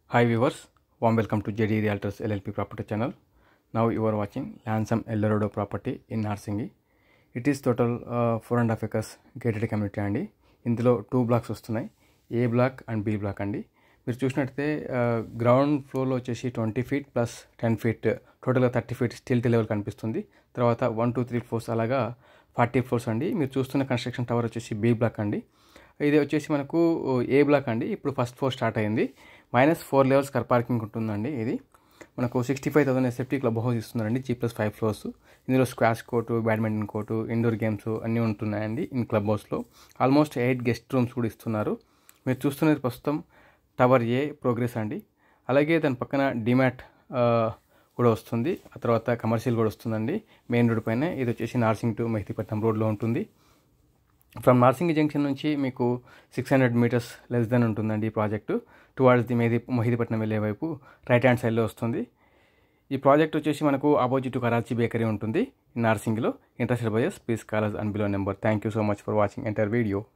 Hi viewers, warm welcome to JD Realtors LLP property channel. Now you are watching Lansum Eldorado property in Narsingi. It is total 4.5 acres gated community అండి. ఇందులో 2 blocks వస్తున్నాయి, A block and B block అండి. మీరు చూసినట్లయితే ground ఫ్లోర్లో వచ్చేసి 20 feet plus 10 feet టోటల్గా 30 feet stilt level కనిపిస్తుంది. తర్వాత 1 2 3 floors అలాగా 40 floors అండి. మీరు చూస్తున్న కన్స్ట్రక్షన్ టవర్ వచ్చేసి B block అండి. ఇది వచ్చేసి మనకు ఏ బ్లాక్ అండి. ఇప్పుడు ఫస్ట్ ఫ్లోర్ స్టార్ట్ అయింది. -4 levels కార్ పార్కింగ్ ఉంటుందండి. ఇది మనకు 65,000 SFT క్లబ్ హౌస్ ఇస్తున్నారండి. G+5 floors. ఇందులో squash court, badminton court, indoor games అన్నీ ఉంటున్నాయండి ఇన్ క్లబ్ హౌస్లో. ఆల్మోస్ట్ 8 గెస్ట్ రూమ్స్ కూడా ఇస్తున్నారు. మీరు చూస్తున్నది ప్రస్తుతం టవర్ ఏ ప్రోగ్రెస్ అండి. అలాగే దాని పక్కన డిమాట్ కూడా వస్తుంది. ఆ తర్వాత కమర్షియల్ కూడా వస్తుందండి మెయిన్ రోడ్ పైన. ఇది వచ్చేసి నార్సింగ్ టు మెహదీపట్నం రోడ్లో ఉంటుంది. ఫ్రమ్ నార్సింగి జంక్షన్ నుంచి మీకు 600 meters లెస్ దెన్ ఉంటుందండి ఈ ప్రాజెక్టు. టువార్డ్స్ ది మెహదీపట్నం వెళ్ళే వైపు రైట్ హ్యాండ్ సైడ్లో వస్తుంది. ఈ ప్రాజెక్ట్ వచ్చేసి మనకు ఆపోజిట్ కరాచీ బేకరీ ఉంటుంది నార్సింగిలో. Interested buyers please call us and below number. Thank you so much for watching entire video.